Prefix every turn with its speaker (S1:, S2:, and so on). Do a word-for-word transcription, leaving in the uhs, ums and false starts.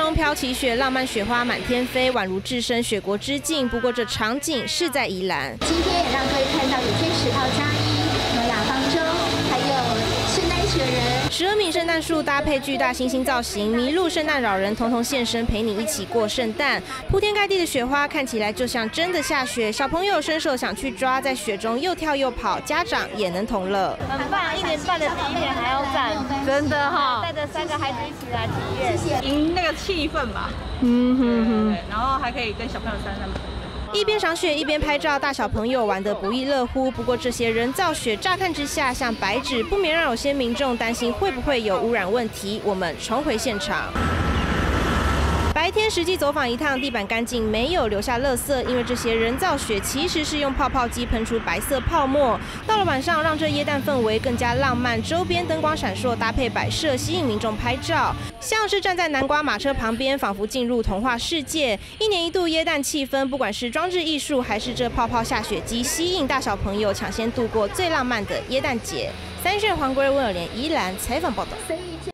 S1: 中飘起雪，浪漫雪花满天飞，宛如置身雪国之境。不过这场景是在宜兰。
S2: 今天也让各位看到有天使号加一、诺亚方舟，还有圣诞雪人。
S1: 十二米圣诞树搭配巨大星星造型，麋鹿、圣诞老人统统现身，陪你一起过圣诞。铺天盖地的雪花看起来就像真的下雪，小朋友伸手想去抓，在雪中又跳又跑，家长也能同乐。
S3: 很棒，一年半的第一年还要赞，
S4: 真的哈、哦，
S3: 带着三个孩子一起来体验，
S4: 赢那个气氛吧。
S1: 嗯哼哼，
S4: 然后还可以跟小朋友散散步。
S1: 一边赏雪一边拍照，大小朋友玩得不亦乐乎。不过这些人造雪乍看之下像白纸，不免让有些民众担心会不会有污染问题。我们重回现场。白天实际走访一趟，地板干净，没有留下垃圾，因为这些人造雪其实是用泡泡机喷出白色泡沫。到了晚上，让这耶诞氛围更加浪漫，周边灯光闪烁，搭配摆设，吸引民众拍照，像是站在南瓜马车旁边，仿佛进入童话世界。一年一度耶诞气氛，不管是装置艺术还是这泡泡下雪机，吸引大小朋友抢先度过最浪漫的耶诞节。三线黄龟温尔莲宜兰采访报道。